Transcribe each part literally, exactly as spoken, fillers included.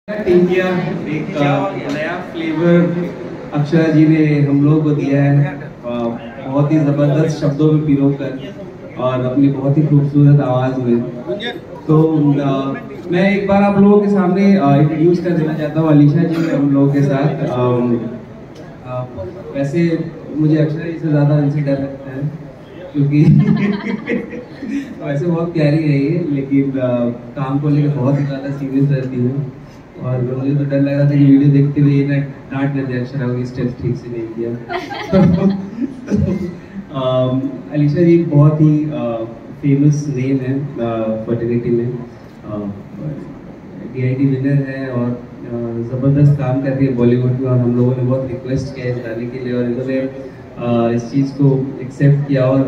टिंकिया एक नया फ्लेवर अक्षरा जी ने हम लोग को दिया है, बहुत ही जबरदस्त शब्दों में पिरोकर और अपनी बहुत ही खूबसूरत आवाज में। तो आ, मैं एक बार आप लोगों के सामने इंट्रोड्यूस कर देना चाहता हूँ अलीशा जी हम लोगों के साथ। आ, आ, वैसे मुझे अक्षरा जी से ज्यादा इनसे डर लगता है क्योंकि वैसे बहुत प्यारी है ये, लेकिन आ, काम को लेकर बहुत ही ज्यादा सीरियस रहती है और मुझे तो डर लग रहा था कि वीडियो देखते हुए ना डांट देते अक्षरा को स्टेप ठीक से नहीं किया। अलीशा जी बहुत ही फेमस नेम है फर्टिलिटी में, डी आई टी विनर है और ज़बरदस्त काम करती है बॉलीवुड में, और हम लोगों ने बहुत रिक्वेस्ट किया इस गाने के लिए और इन्होंने इस चीज़ को एक्सेप्ट किया और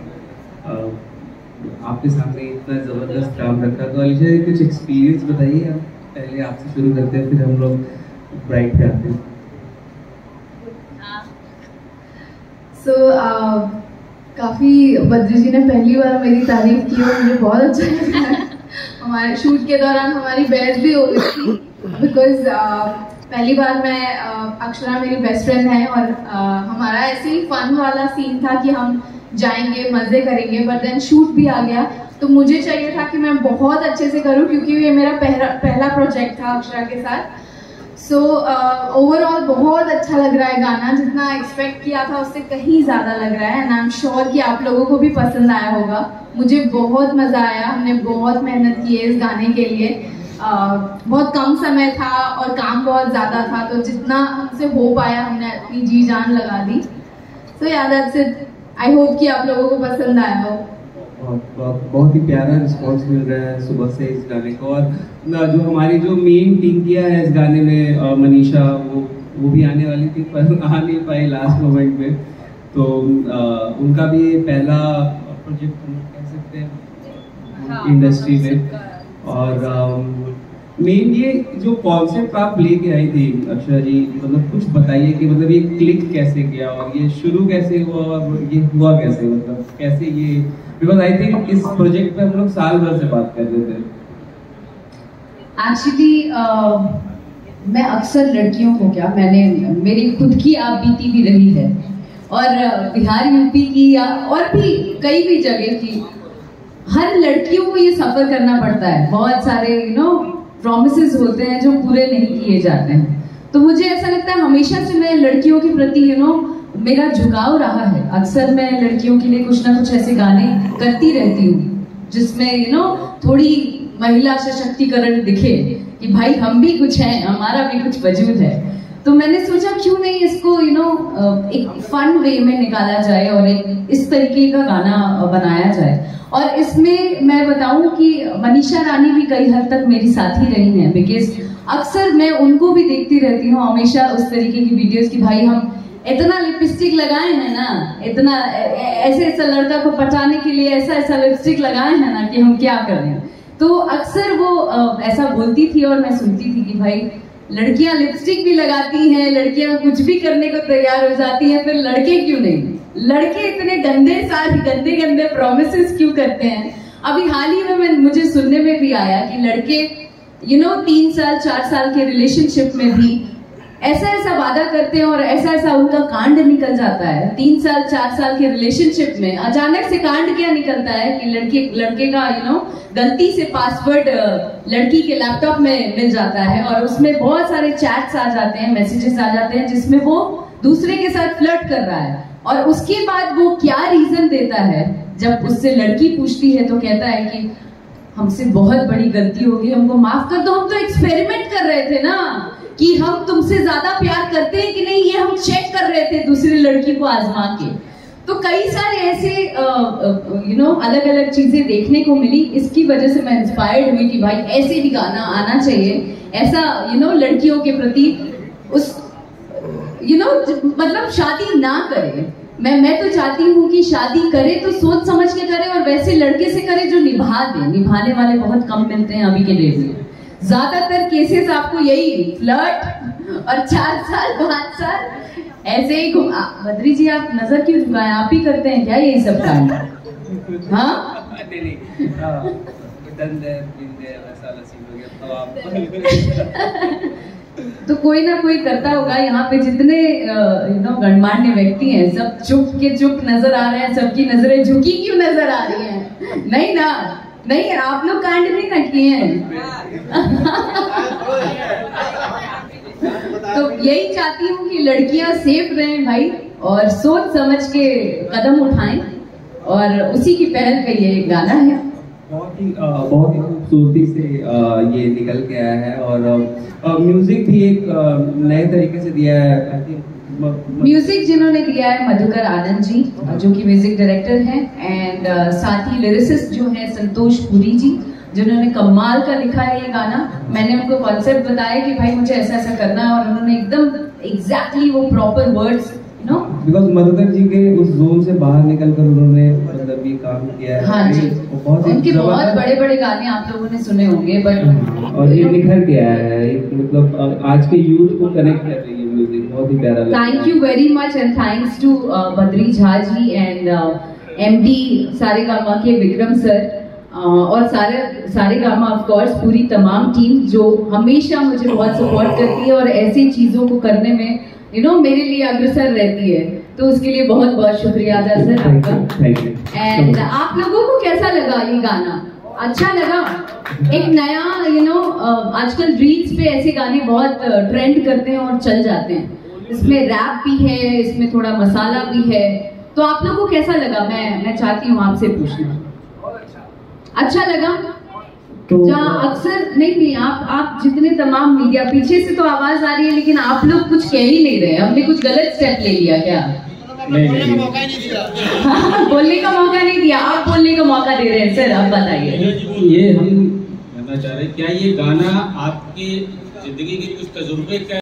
आपके सामने इतना ज़बरदस्त काम रखा। तो अलीशा जी कुछ एक्सपीरियंस बताइए आप, पहले आपसे शुरू करते हैं फिर हम लोग ब्राइट पे आते हैं। सो so, uh, काफ़ी बद्री जी ने पहली बार मेरी तारीफ की और मुझे बहुत अच्छा लगा। हमारे शूट के दौरान हमारी बहस भी हो गई थी बिकॉज uh, पहली बार मैं uh, अक्षरा मेरी बेस्ट फ्रेंड है और uh, हमारा ऐसे ही फन वाला सीन था कि हम जाएंगे मज़े करेंगे, बट देन शूट भी आ गया तो मुझे चाहिए था कि मैं बहुत अच्छे से करूं क्योंकि ये मेरा पहला पहला प्रोजेक्ट था अक्षरा के साथ। सो ओवरऑल बहुत अच्छा लग रहा है गाना, जितना एक्सपेक्ट किया था उससे कहीं ज़्यादा लग रहा है एंड आई एम श्योर कि आप लोगों को भी पसंद आया होगा। मुझे बहुत मज़ा आया, हमने बहुत मेहनत की है इस गाने के लिए। uh, बहुत कम समय था और काम बहुत ज़्यादा था, तो जितना हमसे हो पाया हमने अपनी जी जान लगा दी। सो या दैट्स इट, आई होप कि आप लोगों को पसंद आया हो। बहुत ही प्यारा रिस्पांस मिल रहा है सुबह से इस गाने को, और जो हमारी जो मेन टिंकिया है इस गाने में मनीषा, वो वो भी आने वाली थी पर आ नहीं पाई लास्ट मोमेंट में, तो आ, उनका भी पहला प्रोजेक्ट कह सकते हैं हाँ, इंडस्ट्री में। और मेन ये जो कॉन्सेप्ट आप लेके आई थी अक्षरा जी, मतलब कुछ बताइए कि मतलब ये क्लिक कैसे किया और ये शुरू कैसे हुआ और ये हुआ कैसे, मतलब कैसे ये, बिकॉज आई थिंक इस प्रोजेक्ट पे हम लोग साल भर से बात कर रहे थे। एक्चुअली uh, मैं अक्सर लड़कियों को क्या, मैंने मेरी खुद की आप बीती भी रही है और बिहार यूपी की या और भी कई भी जगह की, हर लड़कियों को ये सफर करना पड़ता है। बहुत सारे यू नो प्रॉमिसेस होते हैं जो पूरे नहीं किए जाते हैं, तो मुझे ऐसा लगता है हमेशा से मैं लड़कियों के प्रति यू नो मेरा झुकाव रहा है। अक्सर मैं लड़कियों के लिए कुछ ना कुछ ऐसे गाने करती रहती हूँ जिसमें यू नो थोड़ी महिला सशक्तिकरण दिखे कि भाई हम भी कुछ हैं, हमारा भी कुछ वजूद है। तो मैंने सोचा क्यों नहीं इसको यू नो एक फन वे में निकाला जाए और एक इस तरीके का गाना बनाया जाए। और इसमें मैं बताऊं कि मनीषा रानी भी कई हद तक मेरी साथी रही हैं, बिकॉज अक्सर मैं उनको भी देखती रहती हूँ हमेशा उस तरीके की वीडियोस कि भाई हम इतना लिपस्टिक लगाए हैं ना, इतना ऐसे ऐसा लड़का को पटाने के लिए ऐसा ऐसा लिपस्टिक लगाए हैं ना कि हम क्या कर रहे हैं। तो अक्सर वो ऐसा बोलती थी और मैं सुनती थी कि भाई लड़कियां लिपस्टिक भी लगाती हैं, लड़कियां कुछ भी करने को तैयार हो जाती हैं, फिर लड़के क्यों नहीं, लड़के इतने गंदे सारे गंदे गंदे प्रोमिसेस क्यों करते हैं। अभी हाल ही में मैं मुझे सुनने में भी आया कि लड़के यू नो तीन साल चार साल के रिलेशनशिप में भी ऐसा ऐसा वादा करते हैं और ऐसा ऐसा उनका कांड निकल जाता है। तीन साल चार साल के रिलेशनशिप में अचानक से कांड क्या निकलता है कि लड़के लड़के का यू नो गलती से पासवर्ड लड़की के लैपटॉप में मिल जाता है और उसमें बहुत सारे चैट्स आ जाते हैं, मैसेजेस आ जाते हैं जिसमें वो दूसरे के साथ फ्लर्ट कर रहा है। और उसके बाद वो क्या रीजन देता है, जब उससे लड़की पूछती है तो कहता है कि हमसे बहुत बड़ी गलती हो गई, हमको माफ कर दो, हम तो एक्सपेरिमेंट कर रहे थे ना कि हम तुमसे ज्यादा प्यार करते हैं कि नहीं, ये हम चेक कर रहे थे दूसरी लड़की को आजमा के। तो कई सारे ऐसे यू नो अलग अलग चीजें देखने को मिली। इसकी वजह से मैं इंस्पायर्ड हुई कि भाई ऐसे भी गाना आना चाहिए, ऐसा यू नो लड़कियों के प्रति उस यू नो मतलब शादी ना करे। मैं मैं तो चाहती हूँ कि शादी करे तो सोच समझ के करे और वैसे लड़के से करे जो निभा दे। निभाने वाले बहुत कम मिलते हैं अभी के डेट में, ज्यादातर केसेस आपको यही फ्लर्ट और चार साल पांच साल ऐसे ही घुमा। बद्री जी आप नजर क्यों झुकाएं, आप ही करते हैं क्या यही सब काम? हाँ तो आप तो कोई ना कोई करता होगा। यहाँ पे जितने यू नो गणमान्य व्यक्ति हैं सब चुप के चुप नजर आ रहे हैं, सबकी नजरें झुकी क्यों नजर आ रही हैं? नहीं ना, नहीं आप लोग कांड नहीं ना किए हैं। तो यही चाहती हूँ कि लड़कियां सेफ रहें भाई, और सोच समझ के कदम उठाएं, और उसी की पहल पे ये गाना है। बहुत ही बहुत ही खूबसूरती से ये निकल के आया है, और म्यूजिक भी एक नए तरीके से दिया है। आई थिंक म्यूजिक जिन्होंने दिया है मधुकर आनंद जी, जो कि म्यूजिक डायरेक्टर हैं, एंड साथ ही लिरिसिस्ट जो है संतोष पुरी जी, जिन्होंने कमाल का लिखा है ये गाना। मैंने उनको कॉन्सेप्ट बताया कि भाई मुझे ऐसा ऐसा करना है, और उन्होंने एकदम एग्जैक्टली वो proper words you know, because Madhukar ji के उस जोन से बाहर निकल कर उन्होंने मतलब ये काम किया है। हाँ जी, बहुत उनके बहुत बड़े बड़े गाने आप लोगों ने सुने होंगे, बट और ये निखर के आया है, मतलब आज के यूथ को कनेक्ट कर रही है म्यूजिक, बहुत ही प्यारा लगता है। Thank you very much, and thanks to Badri Jha ji and MD Saregama के विक्रम सर, और सारे सारेगामा ऑफ कोर्स पूरी तमाम टीम जो हमेशा मुझे बहुत सपोर्ट करती है और ऐसी चीजों को करने में यू नो मेरे लिए अग्रसर रहती है। तो उसके लिए बहुत बहुत शुक्रिया अदा सर आपका। एंड आप लोगों को कैसा लगा ये गाना? अच्छा लगा? एक नया यू नो आजकल रील्स पे ऐसे गाने बहुत ट्रेंड करते हैं और चल जाते हैं। इसमें रैप भी है, इसमें थोड़ा मसाला भी है, तो आप लोगों को कैसा लगा? मैं मैं चाहती हूँ आपसे पूछना। अच्छा लगा? तो जहाँ अक्सर नहीं नहीं आप आप जितने तमाम मीडिया, पीछे से तो आवाज आ रही है लेकिन आप लोग कुछ कह ही नहीं रहे। हमने कुछ गलत स्टेप ले लिया क्या? नहीं नहीं बोलने का मौका नहीं दिया, आप बोलने का मौका दे रहे हैं सर, आप बताइए। ये हम कहना चाह रहे हैं, क्या ये गाना आपकी जिंदगी के कुछ तजुर्बे का